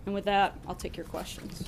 And with that, I'll take your questions.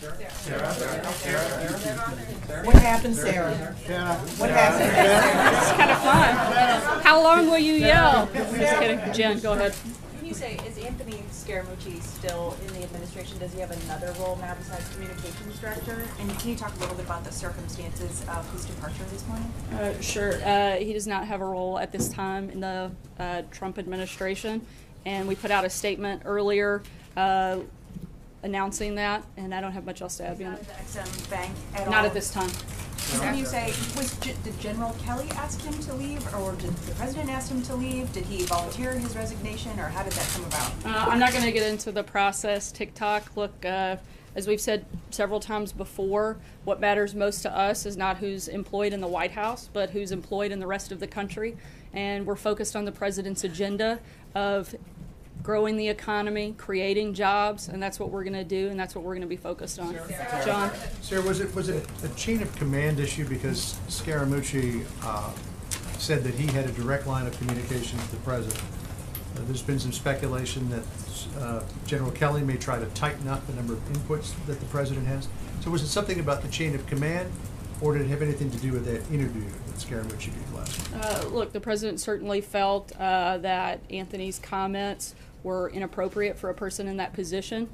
What happened, Sarah? What happened? It's kind of fun. How long will you yell? I'm just kidding. Jen, go ahead. Can you say, is Anthony Scaramucci still in the administration? Does he have another role now besides communications director? And can you talk a little bit about the circumstances of his departure this morning? Sure. He does not have a role at this time in the Trump administration. And we put out a statement earlier announcing that, and I don't have much else to add beyond Not it. at the Ex-Im Bank at all? Not at this time. Can you say, did General Kelly ask him to leave, or did the president ask him to leave? Did he volunteer his resignation, or how did that come about? I'm not going to get into the process. TikTok, look, as we've said several times before, what matters most to us is not who's employed in the White House, but who's employed in the rest of the country. And we're focused on the president's agenda of growing the economy, creating jobs, and that's what we're going to do, and that's what we're going to be focused on. John? Sarah, was it a chain of command issue because Scaramucci said that he had a direct line of communication with the president? There's been some speculation that General Kelly may try to tighten up the number of inputs that the president has. So was it something about the chain of command, or did it have anything to do with that interview that Scaramucci did last night? Look, the president certainly felt that Anthony's comments were inappropriate for a person in that position,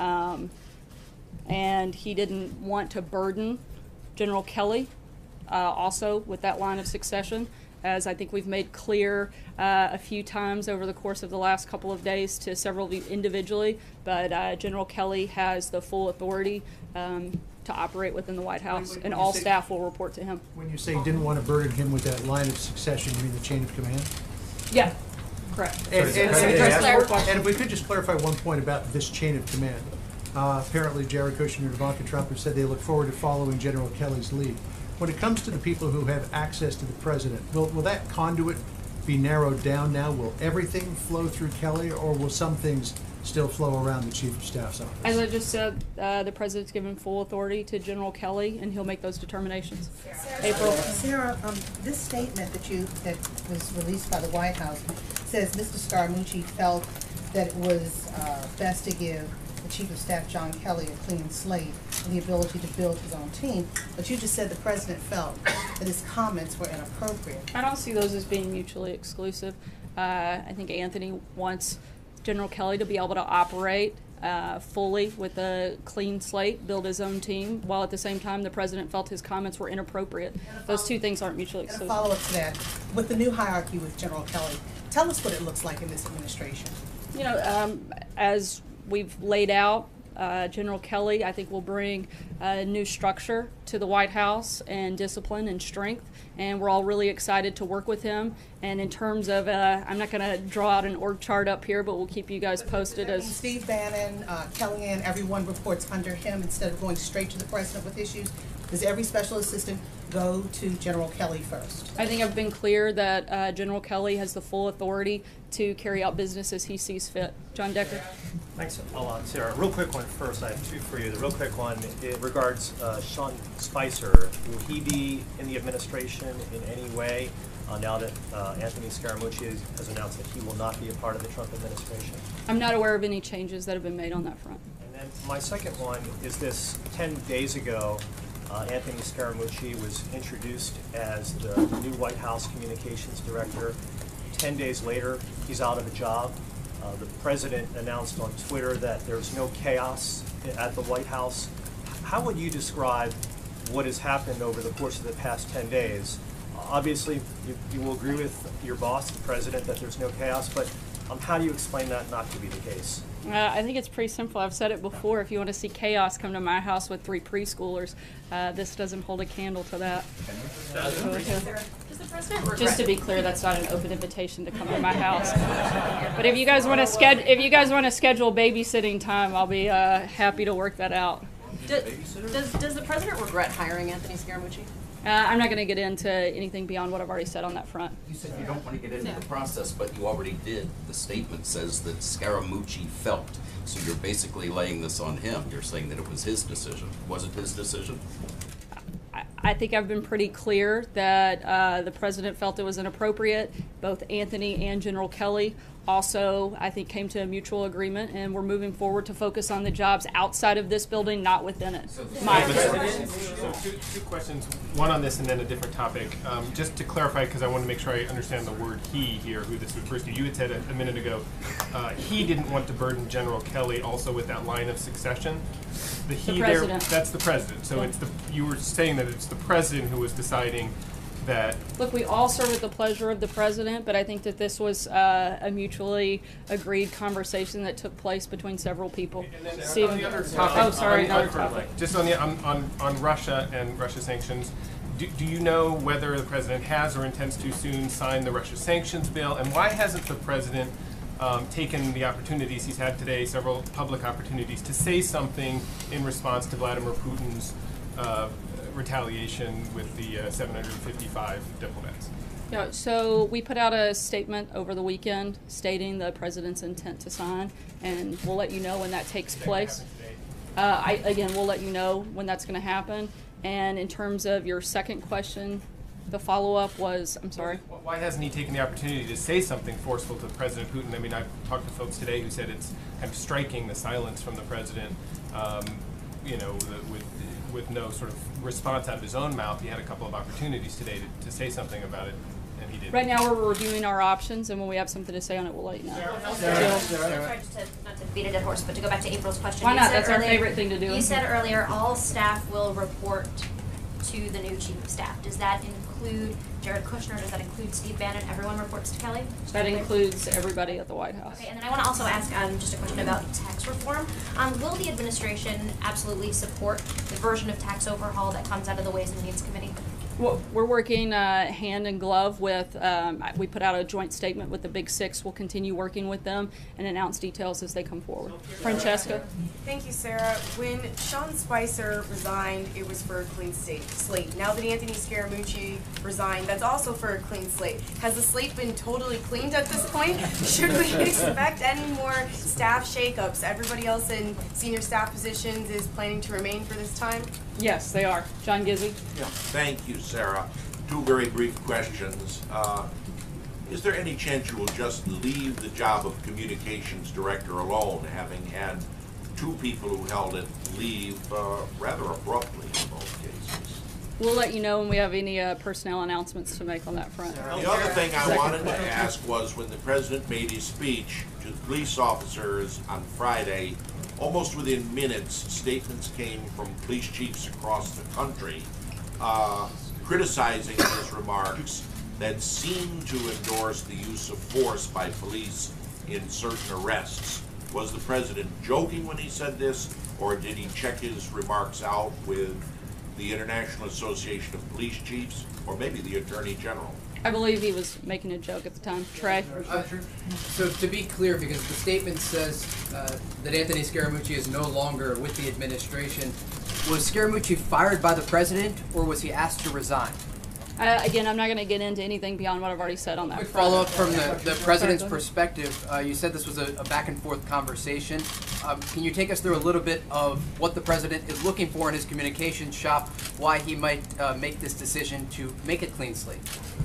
and he didn't want to burden General Kelly also with that line of succession, as I think we've made clear a few times over the course of the last couple of days to several of you individually, but General Kelly has the full authority to operate within the White House, and all staff will report to him. When you say you didn't want to burden him with that line of succession, you mean the chain of command? Yeah, correct. And And if we could just clarify one point about this chain of command. Apparently Jared Kushner and Ivanka Trump have said they look forward to following General Kelly's lead. When it comes to the people who have access to the president, will that conduit be narrowed down now? Will everything flow through Kelly, or will some things still flow around the Chief of Staff's office? As I just said, the president's given full authority to General Kelly, and he'll make those determinations. April. Sarah, this statement that was released by the White House says Mr. Scaramucci felt that it was best to give the Chief of Staff, John Kelly, a clean slate and the ability to build his own team. But you just said the president felt that his comments were inappropriate. I don't see those as being mutually exclusive. I think Anthony wants General Kelly to be able to operate fully with a clean slate, build his own team, while at the same time the president felt his comments were inappropriate. Those two things aren't mutually And a exclusive. follow-up to that, with the new hierarchy with General Kelly, tell us what it looks like in this administration. You know, as we've laid out, General Kelly, I think, will bring a new structure to the White House and discipline and strength, and we're all really excited to work with him. And in terms of, I'm not going to draw out an org chart up here, but we'll keep you guys posted as Steve Bannon, Kellyanne, everyone reports under him instead of going straight to the president with issues. Does every special assistant go to General Kelly first? I think I've been clear that General Kelly has the full authority to carry out business as he sees fit. John Decker. Thanks a lot, Sarah. Real quick one first. I have two for you. The real quick one, it regards Sean Spicer. Will he be in the administration in any way now that Anthony Scaramucci has announced that he will not be a part of the Trump administration? I'm not aware of any changes that have been made on that front. And then my second one is this: 10 days ago, Anthony Scaramucci was introduced as the new White House communications director. 10 days later, he's out of a job. The president announced on Twitter that there's no chaos at the White House. How would you describe what has happened over the course of the past 10 days? Obviously, you will agree with your boss, the president, that there's no chaos, but how do you explain that not to be the case? I think it's pretty simple. I've said it before. If you want to see chaos, come to my house with 3 preschoolers. This doesn't hold a candle to that. Does the president regret? Just to be clear, that's not an open invitation to come to my house. But if you guys want to schedule babysitting time, I'll be happy to work that out. Does the president regret hiring Anthony Scaramucci? I'm not going to get into anything beyond what I've already said on that front. You said you don't want to get into the process, but you already did. The statement says that Scaramucci felt. So you're basically laying this on him. You're saying that it was his decision. Was it his decision? I think I've been pretty clear that the president felt it was inappropriate. Both Anthony and General Kelly also, I think, came to a mutual agreement, and we're moving forward to focus on the jobs outside of this building, not within it. So two questions, one on this and then a different topic. Just to clarify, because I want to make sure I understand the word "he" here, who this refers to. You had said a minute ago, he didn't want to burden General Kelly also with that line of succession. The he there, president. that's the president. So it's you were saying that it's the president who was deciding that. Look, we all serve at the pleasure of the president, but I think that this was a mutually agreed conversation that took place between several people. And then Stephen. on the other topic, Oh, sorry, on the another other topic. just on Russia and Russia sanctions, do you know whether the president has or intends to soon sign the Russia sanctions bill? And why hasn't the president taken the opportunities he's had today, several public opportunities, to say something in response to Vladimir Putin's retaliation with the 755 diplomats? Yeah, so we put out a statement over the weekend stating the president's intent to sign, and we'll let you know when that takes place. Again, we'll let you know when that's going to happen. And in terms of your second question, the follow-up was, I'm sorry? Why hasn't he taken the opportunity to say something forceful to President Putin? I mean, I've talked to folks today who said it's kind of striking, the silence from the president, with no sort of response out of his own mouth. He had a couple of opportunities today to say something about it, and he didn't. Right now, we're reviewing our options, and when we have something to say on it, we'll let you know. Sorry, just not to beat a dead horse, but to go back to April's question. Why You not? said That's our earlier- favorite thing to do. You said earlier all staff will report to the new chief of staff. Does that include Jared Kushner? Does that include Steve Bannon? Everyone reports to Kelly? That includes everybody at the White House. Okay, and then I want to also ask just a question about tax reform. Will the administration absolutely support the version of tax overhaul that comes out of the Ways and Means Committee? Well, we're working hand in glove with, we put out a joint statement with the Big Six. We'll continue working with them and announce details as they come forward. Francesca? Thank you, Sarah. When Sean Spicer resigned, it was for a clean slate. Now that Anthony Scaramucci resigned, that's also for a clean slate. Has the slate been totally cleaned at this point? Should we expect any more staff shakeups? Everybody else in senior staff positions is planning to remain for this time? Yes, they are. John Gizzi? Yeah, thank you, Sarah. Two very brief questions. Is there any chance you will just leave the job of communications director alone, having had two people who held it leave rather abruptly in both cases? We'll let you know when we have any personnel announcements to make on that front. The other thing I wanted to ask was when the president made his speech to the police officers on Friday, almost within minutes, statements came from police chiefs across the country criticizing his remarks that seemed to endorse the use of force by police in certain arrests. Was the president joking when he said this, or did he check his remarks out with the International Association of Police Chiefs, or maybe the Attorney General? I believe he was making a joke at the time. Trey? So to be clear, because the statement says that Anthony Scaramucci is no longer with the administration, was Scaramucci fired by the president, or was he asked to resign? Again, I'm not going to get into anything beyond what I've already said on that. Quick follow-up from the president's perspective. You said this was a back-and-forth conversation. Can you take us through a little bit of what the president is looking for in his communications shop, why he might make this decision to make a clean slate?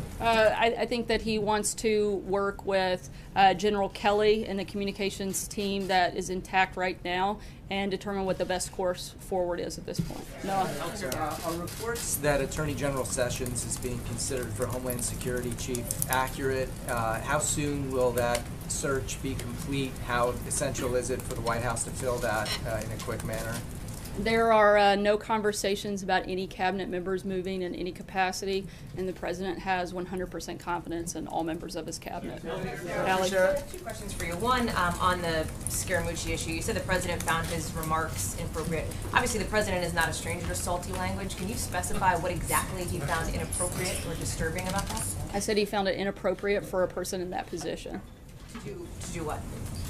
I think that he wants to work with General Kelly and the communications team that is intact right now and determine what the best course forward is at this point. Noah? Are reports that Attorney General Sessions is being considered for Homeland Security Chief accurate? How soon will that search be complete? How essential is it for the White House to fill that in a quick manner? There are no conversations about any cabinet members moving in any capacity, and the president has 100% confidence in all members of his cabinet. Ally? Sure. Two questions for you. One, on the Scaramucci issue, you said the president found his remarks inappropriate. Obviously, the president is not a stranger to salty language. Can you specify what exactly he found inappropriate or disturbing about that? I said he found it inappropriate for a person in that position. To do what?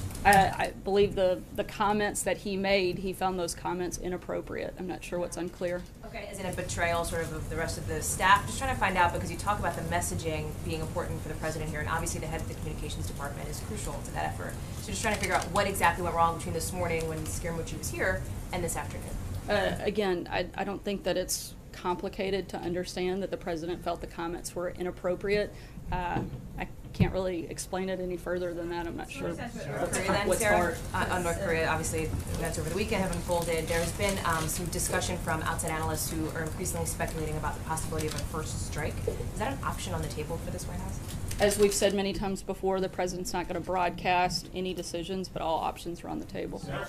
I believe the comments that he made, he found those comments inappropriate. I'm not sure what's unclear. Okay, is it a betrayal sort of the rest of the staff? Just trying to find out, because you talk about the messaging being important for the president here, and obviously the head of the communications department is crucial to that effort. So just trying to figure out what exactly went wrong between this morning when Scaramucci was here and this afternoon. Again, I don't think that it's complicated to understand that the president felt the comments were inappropriate. can't really explain it any further than that. I'm not sure North Korea then, what's Sarah? hard. On North Korea, obviously, events over the weekend have unfolded. There's been some discussion from outside analysts who are increasingly speculating about the possibility of a first strike. Is that an option on the table for this White House? As we've said many times before, the president's not going to broadcast any decisions, but all options are on the table. Thank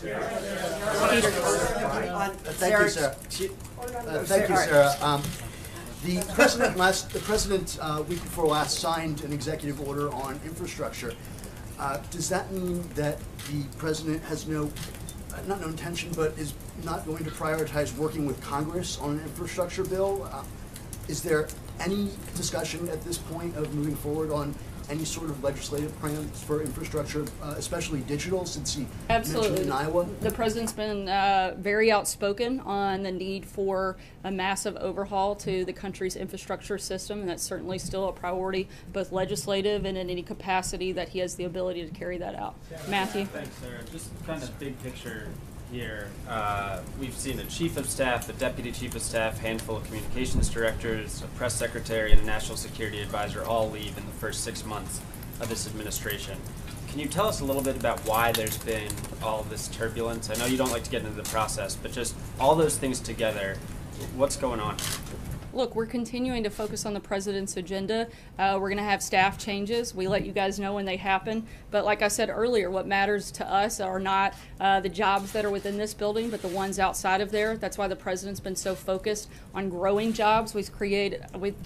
you, Sarah. Thank you, Sarah. The president week before last signed an executive order on infrastructure. Does that mean that the president has not no intention, but is not going to prioritize working with Congress on an infrastructure bill? Is there any discussion at this point of moving forward on any sort of legislative plans for infrastructure, especially digital, since he mentioned in Iowa? The president's been very outspoken on the need for a massive overhaul to the country's infrastructure system, and that's certainly still a priority, both legislative and in any capacity that he has the ability to carry that out. Matthew? Thanks, Sarah. Just kind of big picture here. We've seen a chief of staff, a deputy chief of staff, handful of communications directors, a press secretary, and a national security advisor all leave in the first 6 months of this administration. Can you tell us a little bit about why there's been all this turbulence? I know you don't like to get into the process, but just all those things together, what's going on? Look, we're continuing to focus on the president's agenda. We're going to have staff changes. We let you guys know when they happen. But like I said earlier, what matters to us are not the jobs that are within this building, but the ones outside of there. That's why the president's been so focused on growing jobs. We've created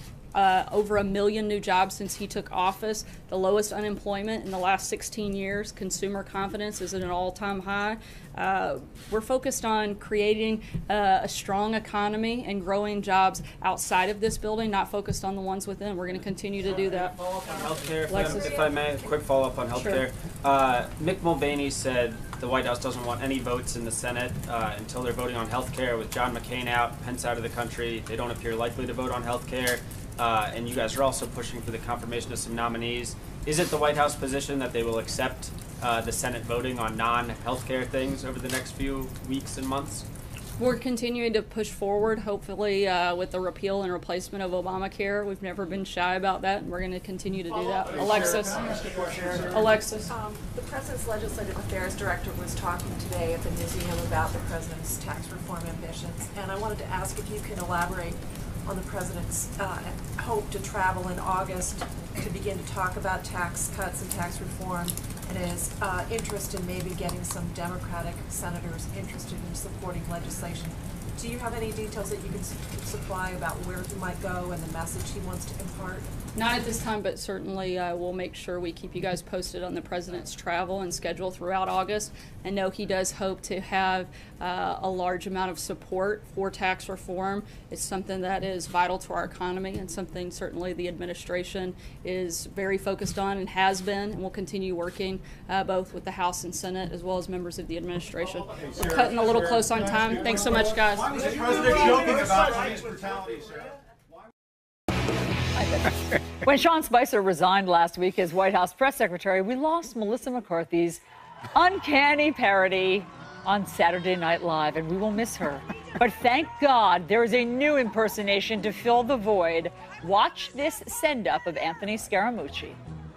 over 1 million new jobs since he took office, the lowest unemployment in the last 16 years. Consumer confidence is at an all-time high. We're focused on creating a strong economy and growing jobs outside of this building, not focused on the ones within. We're going to continue to do that. Healthcare, if I may, a quick follow-up on healthcare. Sure. Mick Mulvaney said the White House doesn't want any votes in the Senate until they're voting on healthcare. With John McCain out, Pence out of the country, they don't appear likely to vote on healthcare. And you guys are also pushing for the confirmation of some nominees. Is it the White House position that they will accept the Senate voting on non-healthcare things over the next few weeks and months? We're continuing to push forward, hopefully with the repeal and replacement of Obamacare. We've never been shy about that, and we're going to continue to do that. Alexis. Alexis. The President's Legislative Affairs Director was talking today at the museum about the President's tax reform ambitions, and I wanted to ask if you can elaborate on the President's hope to travel in August to begin to talk about tax cuts and tax reform, and his interest in maybe getting some Democratic senators interested in supporting legislation. Do you have any details that you can supply about where he might go and the message he wants to impart? Not at this time, but certainly we'll make sure we keep you guys posted on the president's travel and schedule throughout August. And know he does hope to have a large amount of support for tax reform. It's something that is vital to our economy and something certainly the administration is very focused on and has been and will continue working both with the House and Senate as well as members of the administration. We're cutting a little close on time. Thanks so much, guys. Why was the president joking about police brutality, Sarah? When Sean Spicer resigned last week as White House press secretary, we lost Melissa McCarthy's uncanny parody on Saturday Night Live, and we will miss her. But thank God there is a new impersonation to fill the void. Watch this send-up of Anthony Scaramucci.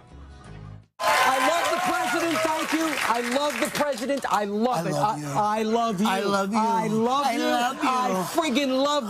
I love the president, thank you. I love the president, I love it. I love you. I love you. I love you. I love you. I friggin' love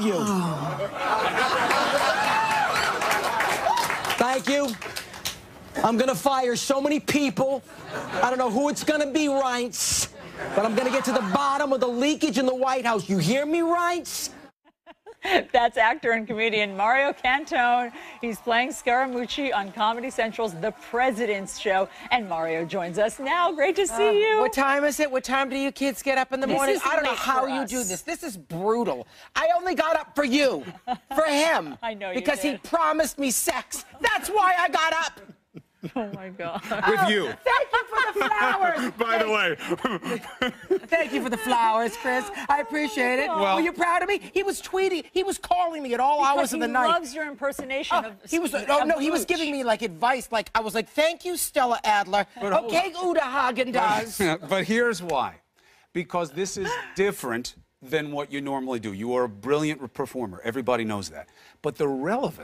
you. Thank you. I'm gonna fire so many people. I don't know who it's gonna be, Reince, but I'm gonna get to the bottom of the leakage in the White House. You hear me, Reince? That's actor and comedian Mario Cantone. He's playing Scaramucci on Comedy Central's The President's Show. And Mario joins us now. Great to see you. What time is it? What time do you kids get up in the morning? I don't know how you do this. This is brutal. I only got up for you, for him. I know you because did. he promised me sex. That's why I got up. Oh, my God. With you. Thank you for the flowers. By the way. Thank you for the flowers, Chris. I appreciate it. Well, were you proud of me? He was tweeting. He was calling me at all hours of the night. He loves your impersonation of he was. Oh no, he was giving me like advice. Like I was like, "Thank you, Stella Adler." Okay, Uda Hagen does. But here's why. Because this is different than what you normally do. You are a brilliant performer. Everybody knows that. But the relevance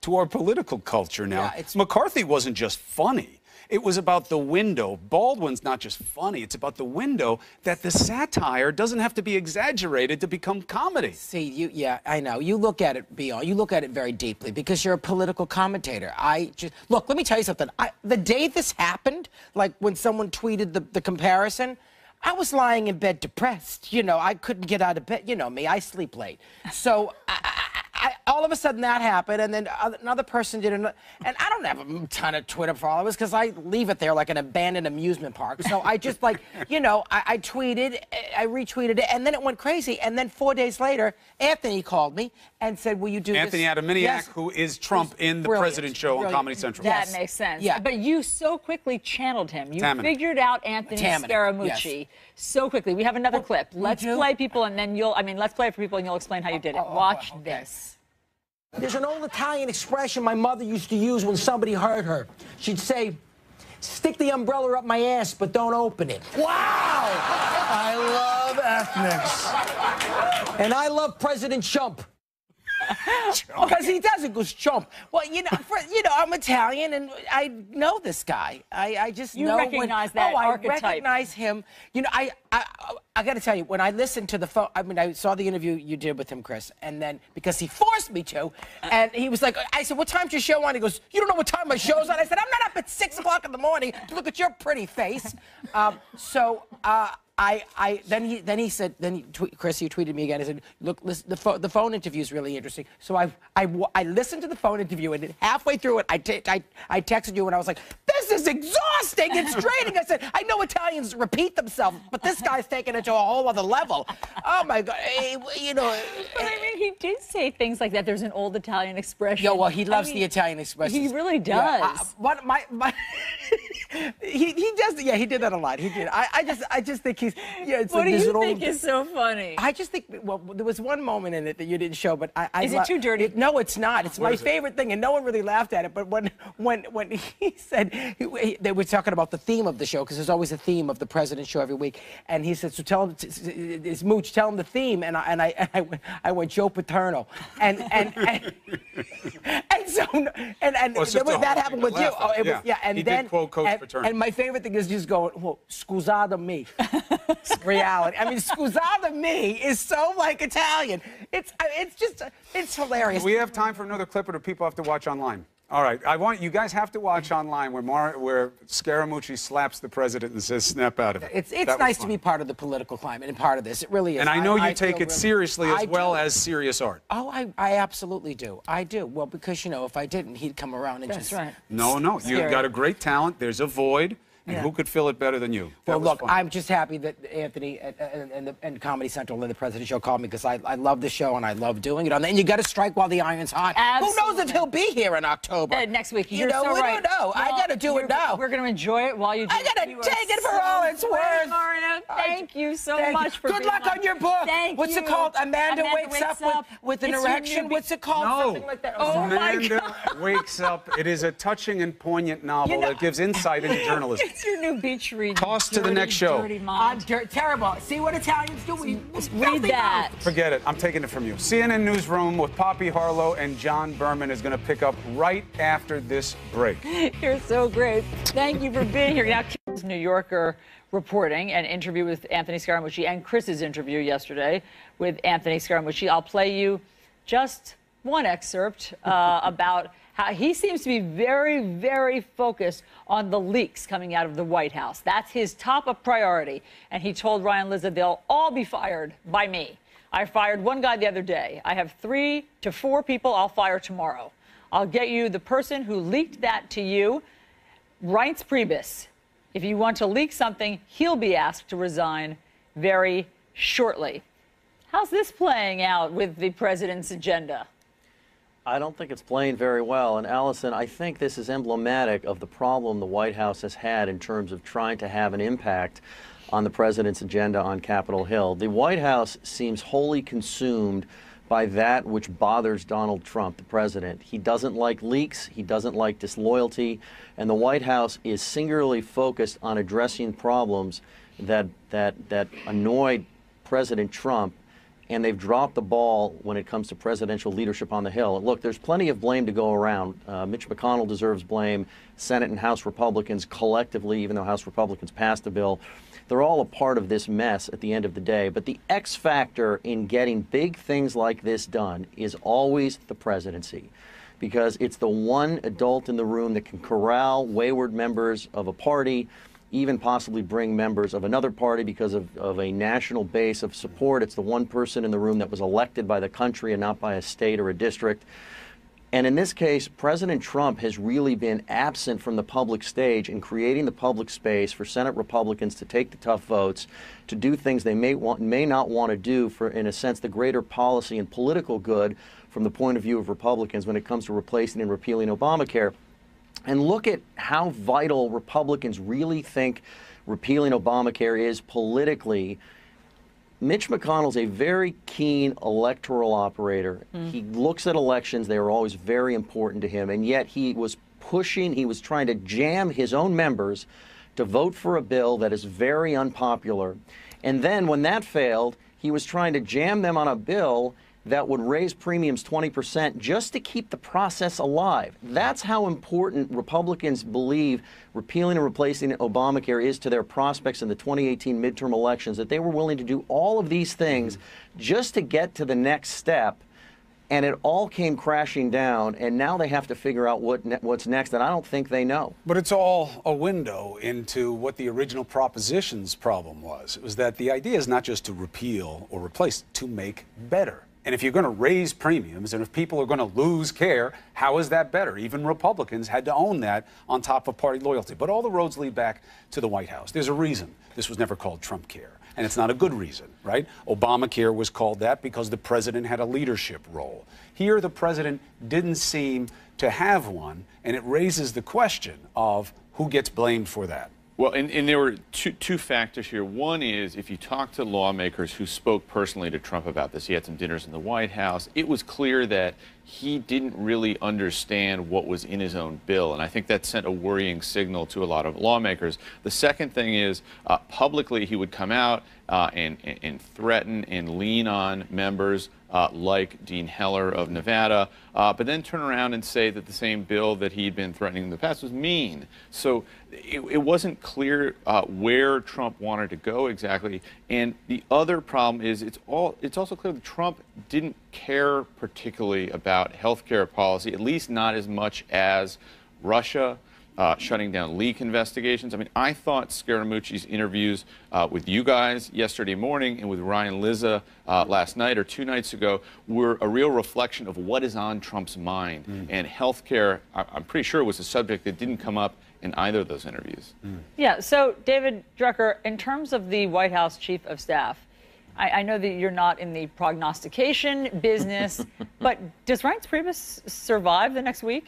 to our political culture now. Yeah, McCarthy wasn't just funny. It was about the window. Baldwin's not just funny. It's about the window that the satire doesn't have to be exaggerated to become comedy. See, yeah, I know. You look at it, beyond. You look at it very deeply because you're a political commentator. Look, let me tell you something. The day this happened, like when someone tweeted the comparison, I was lying in bed depressed. You know, I couldn't get out of bed. You know me, I sleep late. So all of a sudden that happened, and then another person did it. And I don't have a ton of Twitter followers because I leave it there like an abandoned amusement park. So I just I tweeted, I retweeted it, and then it went crazy. And then 4 days later, Anthony called me and said, will you do Anthony this? Adaminiak, Yes. who is Trump in the President Show on Comedy Central. That makes sense. Yeah. But you so quickly channeled him. You Tammany. figured out Anthony Tammany, Scaramucci so quickly. We have another clip. Let's play people, and then let's play it for people, and you'll explain how you did it. Watch this. There's an old Italian expression my mother used to use when somebody hurt her. She'd say, stick the umbrella up my ass, but don't open it. Wow! I love ethnics. And I love President Trump. Because he does it, goes Trump. Well, I'm Italian, and I know this guy. I just You know recognize that archetype. I recognize him. You know, I got to tell you, when I listened to the phone, I mean, I saw the interview you did with him, Chris, and then because he forced me to, and he was like, I said, what time's your show on? He goes, you don't know what time my show's on? I said, I'm not up at 6 o'clock in the morning to look at your pretty face. Then he said, Chris, you tweeted me again. He said, look, listen, the phone interview is really interesting. So I listened to the phone interview, and halfway through it, I texted you, and I was like, this is exhausting. It's draining. I said, I know Italians repeat themselves, but this guy's taking it to a whole other level. Oh my God, But I mean, he did say things like that. There's an old Italian expression. Yeah, well, he loves the Italian expression. He really does. He does. Yeah, he did that a lot. He did. I just think he's. Yeah, it's What like do there's you an think is so funny? I just think. Well, there was one moment in it that you didn't show, but Is it too dirty? No, it's not. It's my favorite thing, and no one really laughed at it. But when he said they were talking about the theme of the show, because there's always a theme of the President Show every week, and he said, "So tell him, it's Mooch, tell him the theme." And I went Joe Paterno, and so that happened with you. Oh, it was, yeah, and he then did quote Coach Paterno. and my favorite thing is just going, well, scusate me. Reality. I mean, scusate me is so like Italian. It's hilarious. Do we have time for another clip, or do people have to watch online? All right, you guys have to watch online where Scaramucci slaps the president and says, "Snap out of it." It's nice to be part of the political climate and part of this. It really is. And I know you take it seriously as well as serious art. Oh, I absolutely do. I do. Well, because if I didn't, he'd come around and That's right. No, you've got a great talent. There's a void. And who could fill it better than you? Well, look, I'm just happy that Anthony and Comedy Central and the President Show called me because I love the show and I love doing it. And you got to strike while the iron's hot. Absolutely. Who knows if he'll be here in October? Next week. We You're so right. don't know. I got to do it now. We're going to enjoy it while you do it. I got to take it for all it's worth. Maria, thank you so much for Good being luck on your book. Thank What's you. it called? Amanda wakes up with an It's your erection. new What's it called? No. Something like that. Oh my Amanda God. Wakes Up. It is a touching and poignant novel that gives insight into journalism. It's your new beach read. Toss to the next show. Dirty mind. Terrible. See what Italians do? Read that. Forget it. I'm taking it from you. CNN Newsroom with Poppy Harlow and John Berman is going to pick up right after this break. You're so great. Thank you for being here. Now, New Yorker reporting an interview with Anthony Scaramucci and Chris's interview yesterday with Anthony Scaramucci. I'll play you just one excerpt about how he seems to be very, very focused on the leaks coming out of the White House. That's his top of priority. And he told Ryan Lizza they'll all be fired by me. I fired one guy the other day. I have 3 to 4 people I'll fire tomorrow. I'll get you the person who leaked that to you, Reince Priebus. If you want to leak something, he'll be asked to resign very shortly. How's this playing out with the president's agenda? I don't think it's playing very well. And Allison, I think this is emblematic of the problem the White House has had in terms of trying to have an impact on the president's agenda on Capitol Hill. The White House seems wholly consumed by that which bothers Donald Trump, the president. He doesn't like leaks, he doesn't like disloyalty, and the White House is singularly focused on addressing problems that annoy President Trump. and they've dropped the ball when it comes to presidential leadership on the Hill. Look, there's plenty of blame to go around. Mitch McConnell deserves blame. Senate and House Republicans collectively, even though House Republicans passed the bill, they're all a part of this mess at the end of the day. But the X factor in getting big things like this done is always the presidency, because it's the one adult in the room that can corral wayward members of a party, even possibly bring members of another party because of a national base of support. It's the one person in the room that was elected by the country and not by a state or a district. And in this case, President Trump has really been absent from the public stage in creating the public space for Senate Republicans to take the tough votes, to do things they may not want to do for, in a sense, the greater policy and political good from the point of view of Republicans when it comes to replacing and repealing Obamacare. And look at how vital Republicans really think repealing Obamacare is politically. Mitch McConnell's a very keen electoral operator. He looks at elections. They are always very important to him. And yet he was trying to jam his own members to vote for a bill that is very unpopular. And then when that failed, he was trying to jam them on a bill that would raise premiums 20% just to keep the process alive. That's how important Republicans believe repealing and replacing Obamacare is to their prospects in the 2018 midterm elections, that they were willing to do all of these things just to get to the next step. And it all came crashing down, and now they have to figure out what's next, and I don't think they know. But it's all a window into what the original proposition's problem was. It was that the idea is not just to repeal or replace, to make better. And if you're going to raise premiums and if people are going to lose care, how is that better? Even Republicans had to own that on top of party loyalty. But all the roads lead back to the White House. There's a reason this was never called Trump Care. And it's not a good reason, right? Obamacare was called that because the president had a leadership role. Here, the president didn't seem to have one, and it raises the question of who gets blamed for that. Well, and there were two factors here. One is, if you talk to lawmakers who spoke personally to Trump about this, he had some dinners in the White House, it was clear that he didn't really understand what was in his own bill, and I think that sent a worrying signal to a lot of lawmakers. The second thing is, publicly he would come out and threaten and lean on members like Dean Heller of Nevada, but then turn around and say that the same bill that he'd been threatening in the past was mean. So it wasn't clear where Trump wanted to go exactly. And the other problem is it's also clear that Trump didn't care particularly about health care policy, at least not as much as Russia, shutting down leak investigations. I mean, I thought Scaramucci's interviews with you guys yesterday morning and with Ryan Lizza last night or 2 nights ago were a real reflection of what is on Trump's mind. And health care, I'm pretty sure, was a subject that didn't come up in either of those interviews. Yeah, so David Drucker, in terms of the White House Chief of Staff, I know that you're not in the prognostication business, but does Reince Priebus survive the next week?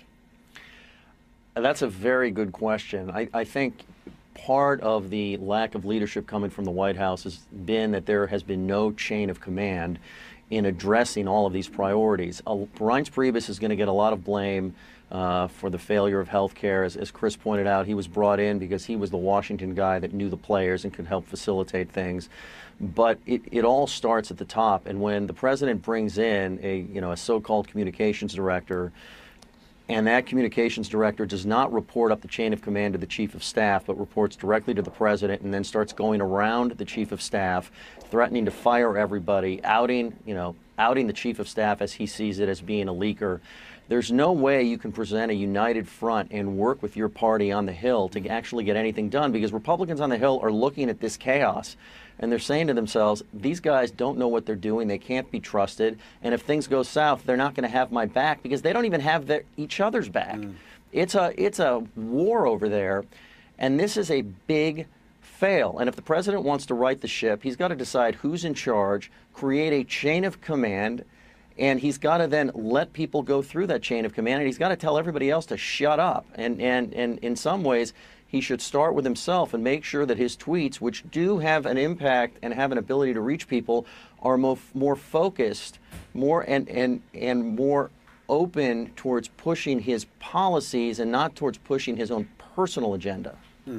That's a very good question. I think part of the lack of leadership coming from the White House has been that there has been no chain of command in addressing all of these priorities. Reince Priebus is going to get a lot of blame for the failure of health care. As Chris pointed out, he was brought in because he was the Washington guy that knew the players and could help facilitate things. But it all starts at the top. And when the president brings in a so-called communications director, and that communications director does not report up the chain of command to the chief of staff, but reports directly to the president and then starts going around the chief of staff, threatening to fire everybody, outing the chief of staff as he sees it as being a leaker. There's no way you can present a united front and work with your party on the Hill to actually get anything done, because Republicans on the Hill are looking at this chaos and they're saying to themselves, these guys don't know what they're doing, they can't be trusted, and if things go south, they're not going to have my back, because they don't even have each other's back. It's a war over there, and this is a big fail. And if the president wants to right the ship, he's got to decide who's in charge, create a chain of command, and he's got to then let people go through that chain of command, and he's got to tell everybody else to shut up. And in some ways, he should start with himself and make sure that his tweets, which do have an impact and have an ability to reach people, are more focused, more more open towards pushing his policies and not towards pushing his own personal agenda.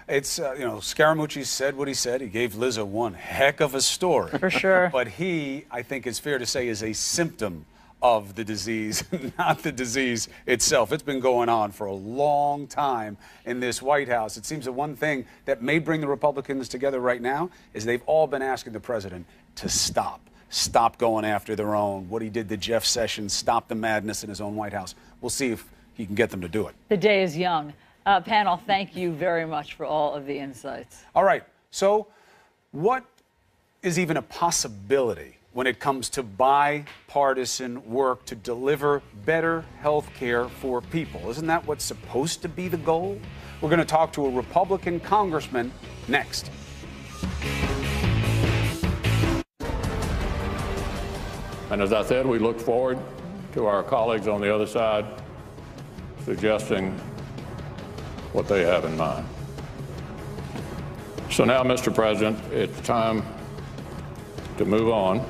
It's, you know, Scaramucci said what he said. He gave Lizzo one heck of a story. For sure. But he, I think it's fair to say, is a symptom of the disease, not the disease itself. It's been going on for a long time in this White House. It seems the one thing that may bring the Republicans together right now is they've all been asking the president to stop going after their own. What he did to Jeff Sessions, stop the madness in his own White House. We'll see if he can get them to do it. The day is young. Panel, thank you very much for all of the insights. All right, so what is even a possibility when it comes to bipartisan work to deliver better health care for people? Isn't that what's supposed to be the goal? We're going to talk to a Republican congressman next. And as I said, we look forward to our colleagues on the other side suggesting what they have in mind. So now, Mr. President, it's time to move on.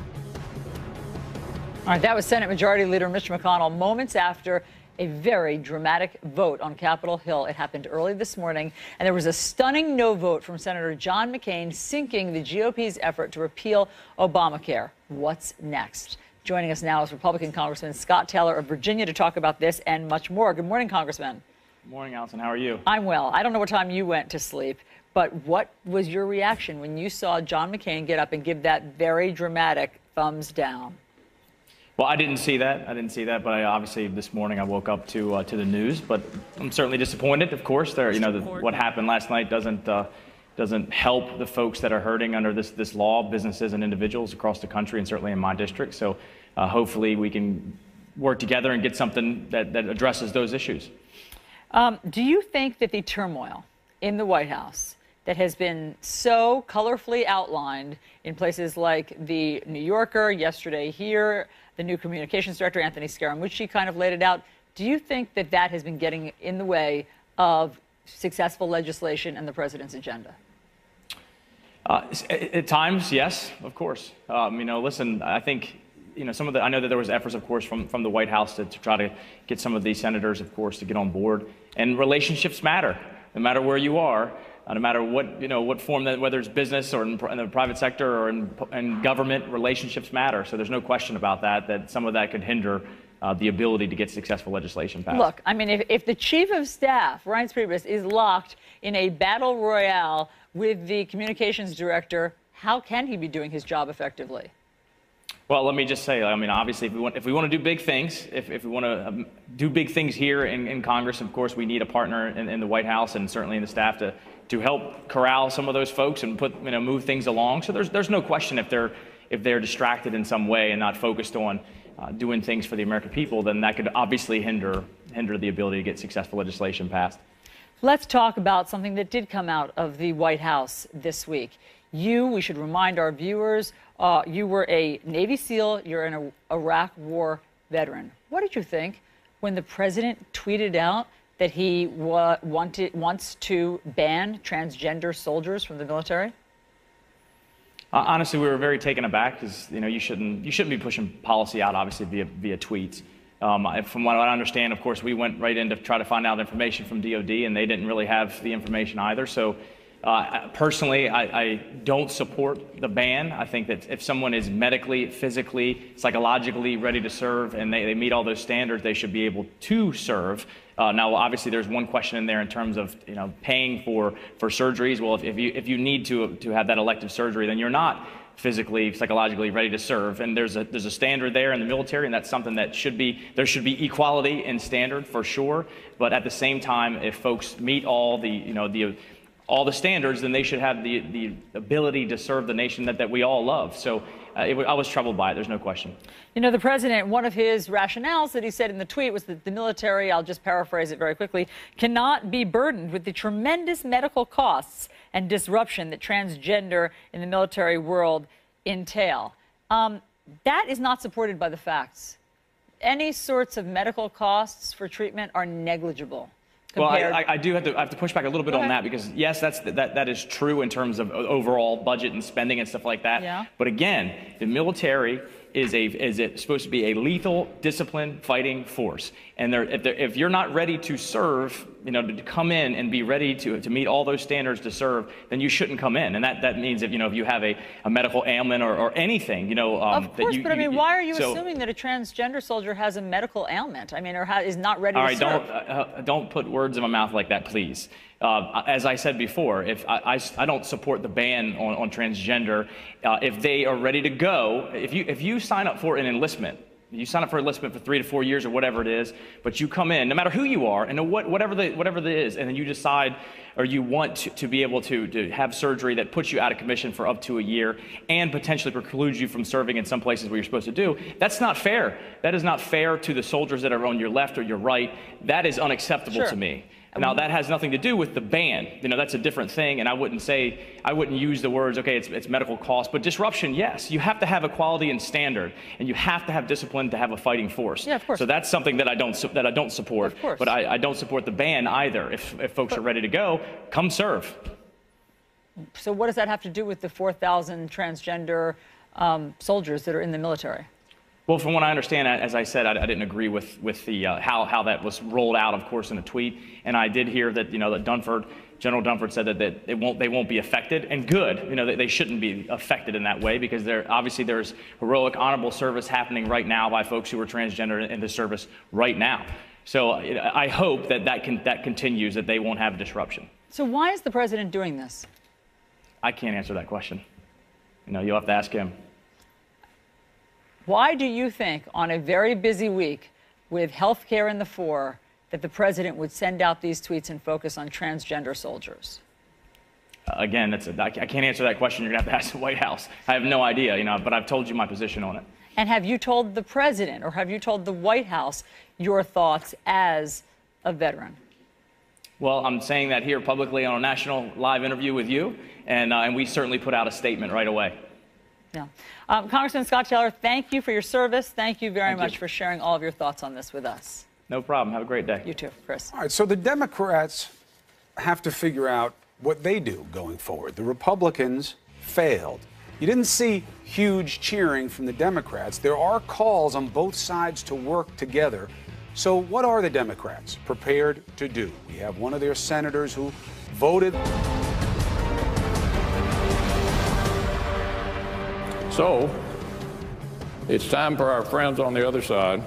All right, that was Senate Majority Leader Mitch McConnell moments after a very dramatic vote on Capitol Hill. It happened early this morning, and there was a stunning no vote from Senator John McCain, sinking the GOP's effort to repeal Obamacare. What's next? Joining us now is Republican Congressman Scott Taylor of Virginia to talk about this and much more. Good morning, Congressman. Good morning, Allison. How are you? I'm well. I don't know what time you went to sleep, but what was your reaction when you saw John McCain get up and give that very dramatic thumbs down? Well, I didn't see that. But obviously this morning I woke up to the news. But I'm certainly disappointed. Of course, what happened last night doesn't help the folks that are hurting under this law, businesses and individuals across the country, and certainly in my district. So hopefully we can work together and get something that addresses those issues. Do you think that the turmoil in the White House that has been so colorfully outlined in places like the New Yorker, yesterday here, the new communications director, Anthony Scaramucci, kind of laid it out. Do you think that that has been getting in the way of successful legislation and the president's agenda? At times, yes, of course. Listen, I think, I know that there was efforts, of course, from the White House to try to get some of these senators, of course, to get on board. And relationships matter, no matter where you are. No matter what form, whether it's business or in the private sector or in government, relationships matter. So there's no question about that some of that could hinder the ability to get successful legislation passed. Look, I mean, if the chief of staff, Reince Priebus, is locked in a battle royale with the communications director, how can he be doing his job effectively? Well, let me just say, obviously, if we want to do big things, if we want to do big things here in Congress, of course, we need a partner in the White House and certainly in the staff to help corral some of those folks and move things along. So there's no question if they're distracted in some way and not focused on doing things for the American people, then that could obviously hinder the ability to get successful legislation passed. Let's talk about something that did come out of the White House this week. We should remind our viewers, you were a Navy SEAL, you're an Iraq War veteran. What did you think when the president tweeted out that he wants to ban transgender soldiers from the military? Honestly, we were very taken aback because you shouldn't be pushing policy out, obviously via tweets. From what I understand, of course, we went right in to try to find out information from DOD, and they didn't really have the information either. So personally, I don't support the ban. I think that if someone is medically, physically, psychologically ready to serve and they meet all those standards, they should be able to serve. Now, obviously, there's one question in there in terms of paying for surgeries. Well, if you need to have that elective surgery, then you're not physically, psychologically ready to serve. And there's a standard there in the military, and that's something that there should be equality in standard for sure. But at the same time, if folks meet all the standards, then they should have the ability to serve the nation that we all love. So I was troubled by it. There's no question. The president, one of his rationales that he said in the tweet was that the military, I'll just paraphrase it very quickly, cannot be burdened with the tremendous medical costs and disruption that transgender in the military world entail. That is not supported by the facts. Any sorts of medical costs for treatment are negligible. Well, I do have to push back a little bit on that because, yes, that is true in terms of overall budget and spending and stuff like that. Yeah. But again, the military is supposed to be a lethal, disciplined, fighting force. And if you're not ready to serve, to come in and be ready to meet all those standards to serve, then you shouldn't come in. And that means if you have a medical ailment or anything, of course, but I mean, why are you assuming that a transgender soldier has a medical ailment? I mean, or is not ready to serve? All right, don't put words in my mouth like that, please. As I said before, if I don't support the ban on transgender, if they are ready to go, if you sign up for an enlistment, you sign up for enlistment for 3 to 4 years or whatever it is, but you come in, no matter who you are, and whatever it is, and then you decide or you want to be able to have surgery that puts you out of commission for up to a year and potentially precludes you from serving in some places where you're supposed to do, that's not fair. That is not fair to the soldiers that are on your left or your right. That is unacceptable to me. Now, that has nothing to do with the ban. That's a different thing, and I wouldn't use the words, okay, it's medical cost, but disruption, yes. You have to have equality and standard, and you have to have discipline to have a fighting force. Yeah, of course. So that's something that I don't support. Of course. But I don't support the ban either. If folks are ready to go, come serve. So what does that have to do with the 4,000 transgender soldiers that are in the military? Well, from what I understand, as I said, I didn't agree with the how that was rolled out, of course, in a tweet. And I did hear that that General Dunford said that they won't be affected, and good. They shouldn't be affected in that way because there's heroic, honorable service happening right now by folks who are transgender in the service right now. So I hope that continues, that they won't have disruption. So why is the president doing this? I can't answer that question. You'll have to ask him. Why do you think, on a very busy week with health care in the fore, that the president would send out these tweets and focus on transgender soldiers? Again, I can't answer that question. You're going to have to ask the White House. I have no idea, but I've told you my position on it. And have you told the president or have you told the White House your thoughts as a veteran? Well, I'm saying that here publicly on a national live interview with you, and we certainly put out a statement right away. Yeah. Congressman Scott Taylor, thank you for your service. Thank you very much for sharing all of your thoughts on this with us. No problem. Have a great day. You too, Chris. All right, so the Democrats have to figure out what they do going forward. The Republicans failed. You didn't see huge cheering from the Democrats. There are calls on both sides to work together. So what are the Democrats prepared to do? We have one of their senators who voted. So, it's time for our friends on the other side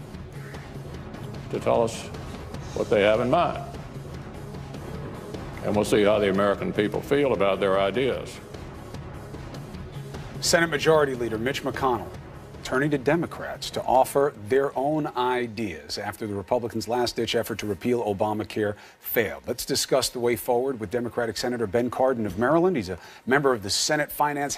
to tell us what they have in mind. And we'll see how the American people feel about their ideas. Senate Majority Leader Mitch McConnell turning to Democrats to offer their own ideas after the Republicans' last-ditch effort to repeal Obamacare failed. Let's discuss the way forward with Democratic Senator Ben Cardin of Maryland. He's a member of the Senate Finance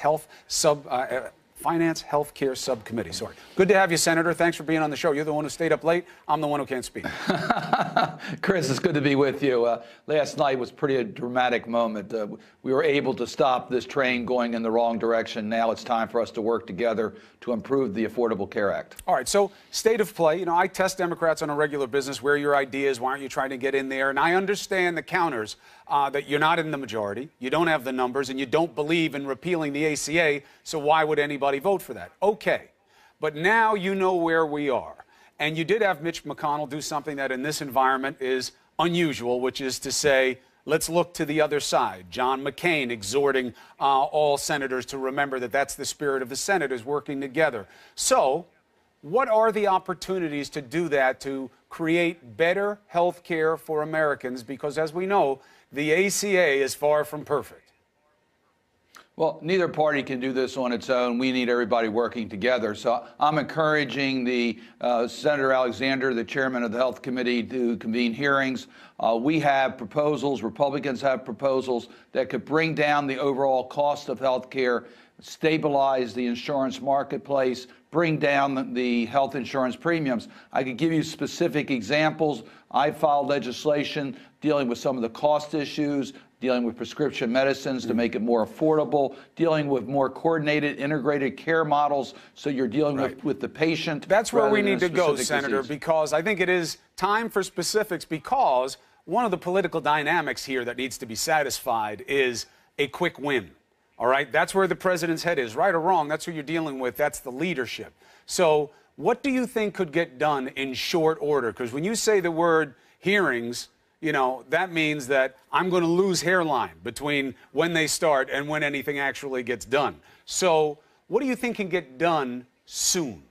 Health Care Subcommittee. Sorry. Good to have you, Senator. Thanks for being on the show. You're the one who stayed up late. I'm the one who can't speak. Chris, it's good to be with you. Last night was pretty a dramatic moment. We were able to stop this train going in the wrong direction. Now it's time for us to work together to improve the Affordable Care Act. All right, so state of play. I test Democrats on a regular business. Where are your ideas? Why aren't you trying to get in there? And I understand the counters that you're not in the majority, you don't have the numbers, and you don't believe in repealing the ACA, so why would anybody vote for that? Okay, but now you know where we are. And you did have Mitch McConnell do something that in this environment is unusual, which is to say, let's look to the other side. John McCain exhorting all senators to remember that that's the spirit of the Senate, is working together. So what are the opportunities to do that, to create better health care for Americans? Because as we know, the ACA is far from perfect. Well, neither party can do this on its own. We need everybody working together. So I'm encouraging the Senator Alexander, the chairman of the Health Committee, to convene hearings. We have proposals, Republicans have proposals that could bring down the overall cost of health care, stabilize the insurance marketplace, bring down the health insurance premiums. I could give you specific examples. I filed legislation dealing with some of the cost issues, dealing with prescription medicines to make it more affordable, dealing with more coordinated, integrated care models, so you're dealing with the patient. That's where we need to go, Senator, because I think it is time for specifics, because one of the political dynamics here that needs to be satisfied is a quick win. All right, that's where the president's head is. Right or wrong, that's who you're dealing with. That's the leadership. So what do you think could get done in short order? Because when you say the word hearings, you know, that means that I'm going to lose hairline between when they start and when anything actually gets done. So what do you think can get done soon?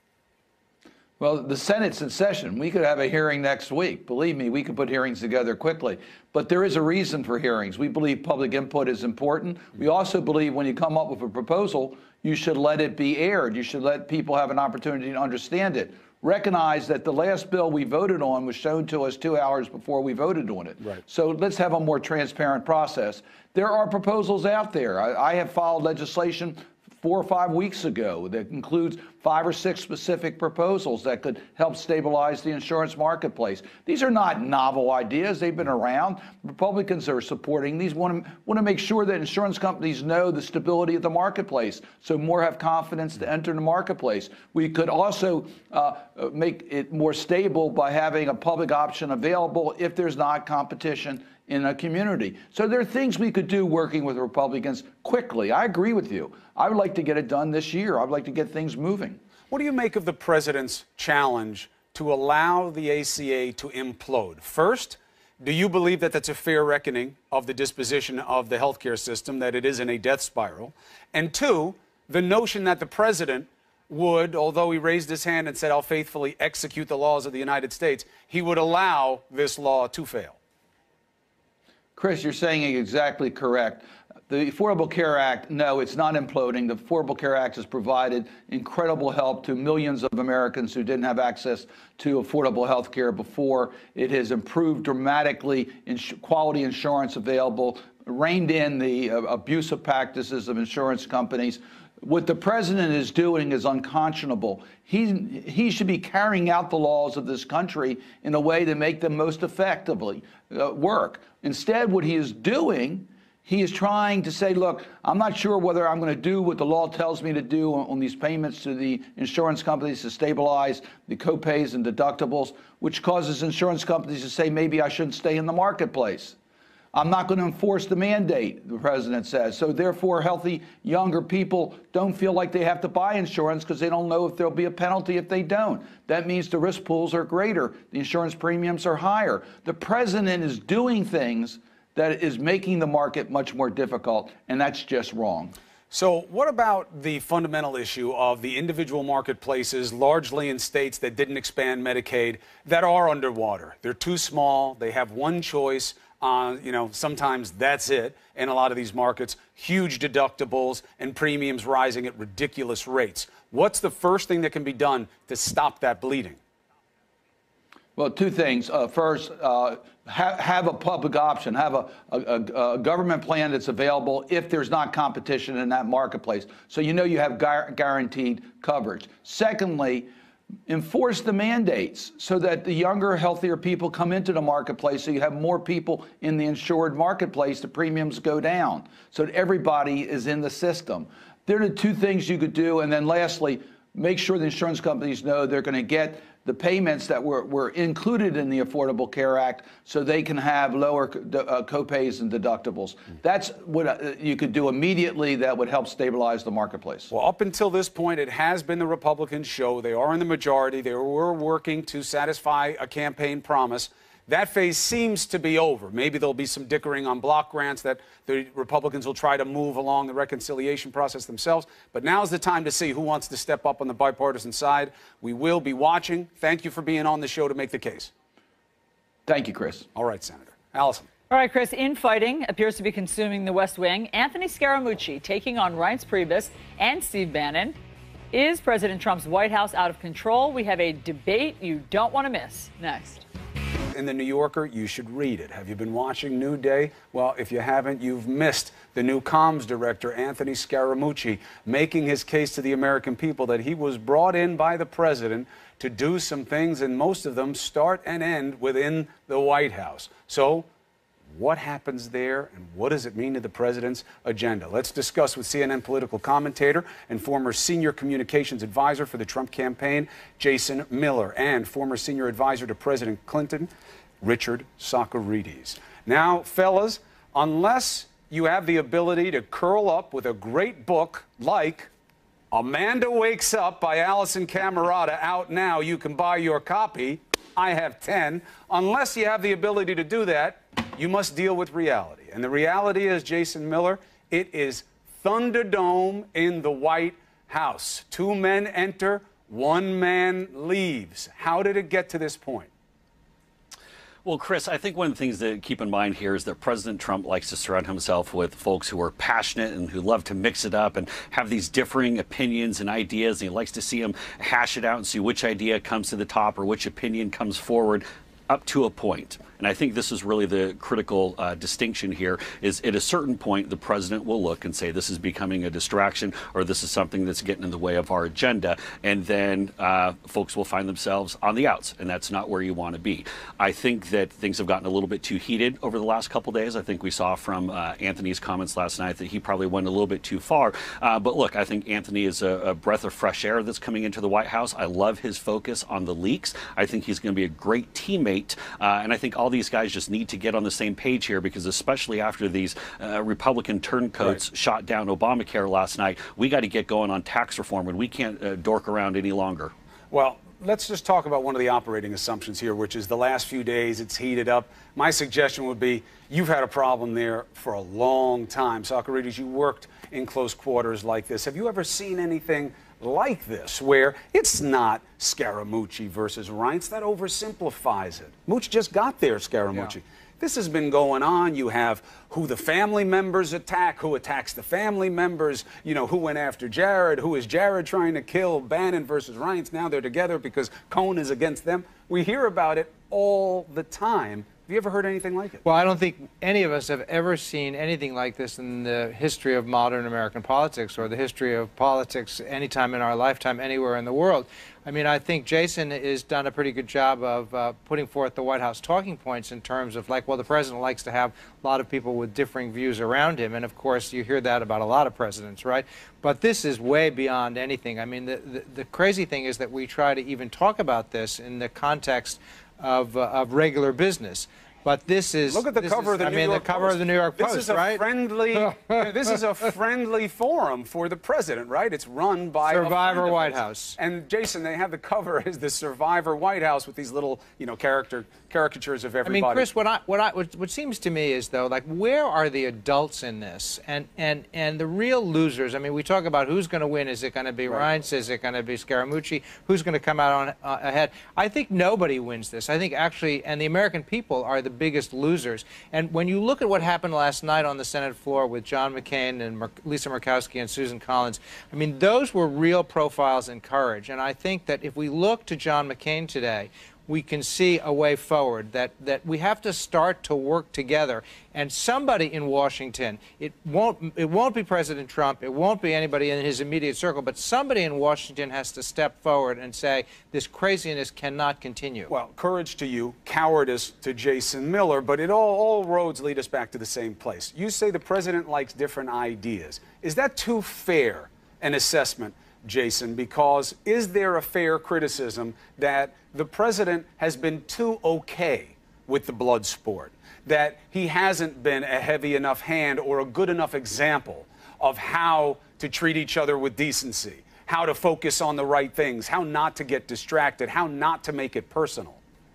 Well, the Senate's in session. We could have a hearing next week. Believe me, we could put hearings together quickly. But there is a reason for hearings. We believe public input is important. We also believe when you come up with a proposal, you should let it be aired. You should let people have an opportunity to understand it. Recognize that the last bill we voted on was shown to us 2 hours before we voted on it. Right. So let's have a more transparent process. There are proposals out there. I have filed legislation 4 or 5 weeks ago that includes 5 or 6 specific proposals that could help stabilize the insurance marketplace. These are not novel ideas. They've been around. Republicans are supporting these, want to make sure that insurance companies know the stability of the marketplace so more have confidence to enter the marketplace. We could also make it more stable by having a public option available if there's not competition in a community. So there are things we could do working with Republicans quickly. I agree with you. I would like to get it done this year. I'd like to get things moving. What do you make of the president's challenge to allow the ACA to implode? First, do you believe that that's a fair reckoning of the disposition of the healthcare system, that it is in a death spiral? And two, the notion that the president would, although he raised his hand and said, I'll faithfully execute the laws of the United States, he would allow this law to fail. Chris, you're saying it exactly correct. The Affordable Care Act, no, it's not imploding. The Affordable Care Act has provided incredible help to millions of Americans who didn't have access to affordable health care before. It has improved dramatically quality insurance available, reined in the abusive practices of insurance companies. What the president is doing is unconscionable. He should be carrying out the laws of this country in a way to make them most effectively work. Instead, what he is doing, he is trying to say, look, I'm not sure whether I'm going to do what the law tells me to do on these payments to the insurance companies to stabilize the copays and deductibles, which causes insurance companies to say maybe I shouldn't stay in the marketplace. I'm not going to enforce the mandate, the president says. So therefore, healthy younger people don't feel like they have to buy insurance because they don't know if there'll be a penalty if they don't. That means the risk pools are greater. The insurance premiums are higher. The president is doing things that is making the market much more difficult, and that's just wrong. So what about the fundamental issue of the individual marketplaces, largely in states that didn't expand Medicaid, that are underwater? They're too small. They have one choice. You know, sometimes that's it in a lot of these markets. Huge deductibles and premiums rising at ridiculous rates. What's the first thing that can be done to stop that bleeding? Well, two things. First, have a public option, have a government plan that's available if there's not competition in that marketplace. So you know you have guaranteed coverage. Secondly, enforce the mandates so that the younger, healthier people come into the marketplace so you have more people in the insured marketplace, the premiums go down so that everybody is in the system. They're the two things you could do. And then lastly, make sure the insurance companies know they're going to get the payments that were included in the Affordable Care Act so they can have lower copays and deductibles. That's what you could do immediately that would help stabilize the marketplace. Well, up until this point, it has been the Republicans' show. They are in the majority. They were working to satisfy a campaign promise. That phase seems to be over. Maybe there'll be some dickering on block grants that the Republicans will try to move along the reconciliation process themselves. But now's the time to see who wants to step up on the bipartisan side. We will be watching. Thank you for being on the show to make the case. Thank you, Chris. All right, Senator. Allison. All right, Chris, infighting appears to be consuming the West Wing. Anthony Scaramucci taking on Reince Priebus and Steve Bannon. Is President Trump's White House out of control? We have a debate you don't want to miss. Next. In the New Yorker, you should read it. Have you been watching New Day? Well, if you haven't, you've missed the new comms director, Anthony Scaramucci, making his case to the American people that he was brought in by the president to do some things, and most of them start and end within the White House. So what happens there, and what does it mean to the president's agenda? Let's discuss with CNN political commentator and former senior communications advisor for the Trump campaign, Jason Miller, and former senior advisor to President Clinton, Richard Socarides. Now, fellas, unless you have the ability to curl up with a great book like Amanda Wakes Up by Alison Camerata, out now. You can buy your copy. I have 10. Unless you have the ability to do that, you must deal with reality. And the reality is, Jason Miller, it is Thunderdome in the White House. 2 men enter, 1 man leaves. How did it get to this point? Well, Chris, I think one of the things to keep in mind here is that President Trump likes to surround himself with folks who are passionate and who love to mix it up and have these differing opinions and ideas. And he likes to see them hash it out and see which idea comes to the top or which opinion comes forward up to a point. And I think this is really the critical distinction here, is at a certain point, the president will look and say, this is becoming a distraction, or this is something that's getting in the way of our agenda. And then folks will find themselves on the outs, and that's not where you want to be. I think that things have gotten a little bit too heated over the last couple days. I think we saw from Anthony's comments last night that he probably went a little bit too far. But look, I think Anthony is a breath of fresh air that's coming into the White House. I love his focus on the leaks. I think he's going to be a great teammate. And I think all these guys just need to get on the same page here, because especially after these Republican turncoats shot down Obamacare last night, we got to get going on tax reform, and we can't dork around any longer. Well, let's just talk about one of the operating assumptions here, which is the last few days it's heated up. My suggestion would be you've had a problem there for a long time. Socarides, you worked in close quarters like this. Have you ever seen anything like this, where it's not Scaramucci versus Reince? That oversimplifies it. Mooch just got there, Scaramucci. Yeah. This has been going on. You have who the family members attack, who attacks the family members, you know, who went after Jared, who is Jared trying to kill, Bannon versus Reince. Now they're together because Cohn is against them. We hear about it all the time. Have you ever heard anything like it? Well, I don't think any of us have ever seen anything like this in the history of modern American politics, or the history of politics anytime in our lifetime, anywhere in the world. I mean, I think Jason has done a pretty good job of putting forth the White House talking points in terms of, like, well, the president likes to have a lot of people with differing views around him. And, of course, you hear that about a lot of presidents, right? But this is way beyond anything. I mean, the crazy thing is that we try to even talk about this in the context of regular business. But this is, look at the cover of the New York Post. The cover of the New York Post, this is a friendly, this is a friendly forum for the president, right? It's run by Survivor White House. And Jason, they have the cover as the Survivor White House with these little, you know, caricatures of everybody. I mean, Chris, what seems to me is, though, like, where are the adults in this, and the real losers? I mean, we talk about who's going to win. Is it going to be Reince? Is it going to be Scaramucci? Who's going to come out on ahead? I think nobody wins this. I think actually, and the American people are the biggest losers. And when you look at what happened last night on the Senate floor with John McCain and Lisa Murkowski and Susan Collins, I mean, those were real profiles in courage. And I think that if we look to John McCain today, we can see a way forward, that we have to start to work together. And somebody in Washington, it won't be President Trump, it won't be anybody in his immediate circle, but somebody in Washington has to step forward and say, this craziness cannot continue. Well, courage to you, cowardice to Jason Miller, but all roads lead us back to the same place. You say the president likes different ideas. Is that too fair an assessment, Jason? Because is there a fair criticism that the president has been too okay with the blood sport, that he hasn't been a heavy enough hand or a good enough example of how to treat each other with decency, how to focus on the right things, how not to get distracted, how not to make it personal?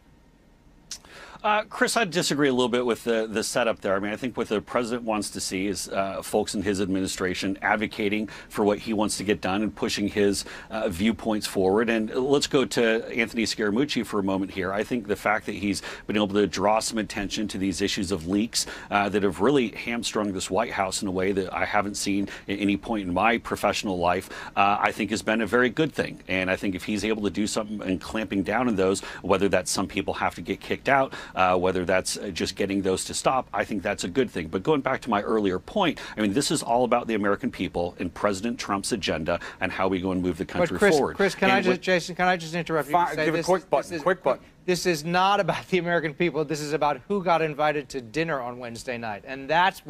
Chris, I disagree a little bit with the setup there. I mean, I think what the president wants to see is folks in his administration advocating for what he wants to get done and pushing his viewpoints forward. And let's go to Anthony Scaramucci for a moment here. I think the fact that he's been able to draw some attention to these issues of leaks that have really hamstrung this White House in a way that I haven't seen at any point in my professional life, I think has been a very good thing. And I think if he's able to do something and clamping down on those, whether that's some people have to get kicked out, whether that's just getting those to stop, I think that's a good thing. But going back to my earlier point, I mean, this is all about the American people and President Trump's agenda and how we go and move the country forward. Chris, Jason, can I just interrupt you? Give a quick button, This is not about the American people. This is about who got invited to dinner on Wednesday night. And that's what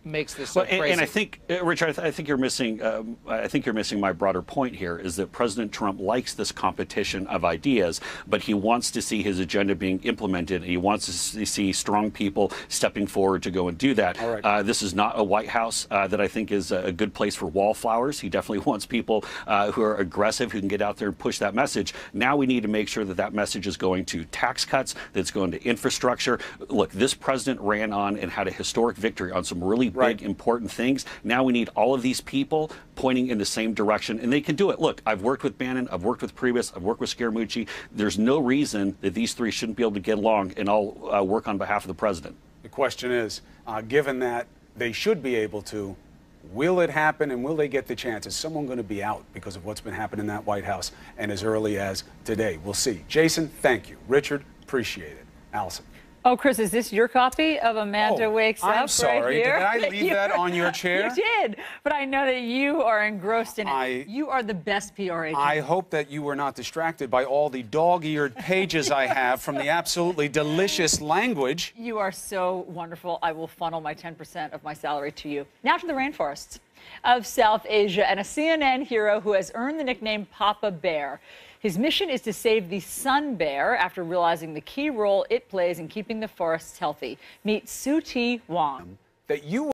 makes this so crazy. And I think, Richard, I think you're missing. I think you're missing my broader point here. Is that President Trump likes this competition of ideas, but he wants to see his agenda being implemented. And he wants to see strong people stepping forward to go and do that. All right. This is not a White House that I think is a good place for wallflowers. He definitely wants people who are aggressive, who can get out there and push that message. Now we need to make sure that that message is going to tax cuts, that it's going to infrastructure. Look, this president ran on and had a historic victory on some really big, important things. Now we need all of these people pointing in the same direction, and they can do it. Look, I've worked with Bannon, I've worked with Priebus, I've worked with Scaramucci. There's no reason that these three shouldn't be able to get along and all work on behalf of the president. The question is, given that they should be able to, will it happen, and will they get the chance? Is someone going to be out because of what's been happening in that White House, and as early as today? We'll see. Jason, thank you. Richard, appreciate it. Allison. Oh, Chris, is this your copy of Amanda Wakes Up? I'm sorry. Right here? Did I leave that on your chair? You did, but I know that you are engrossed in it. You are the best PR agent. I hope that you were not distracted by all the dog-eared pages I have from the absolutely delicious language. You are so wonderful. I will funnel my 10% of my salary to you. Now to the rainforests of South Asia and a CNN hero who has earned the nickname Papa Bear. His mission is to save the sun bear after realizing the key role it plays in keeping the forests healthy. Meet Soo Thi Wong. That you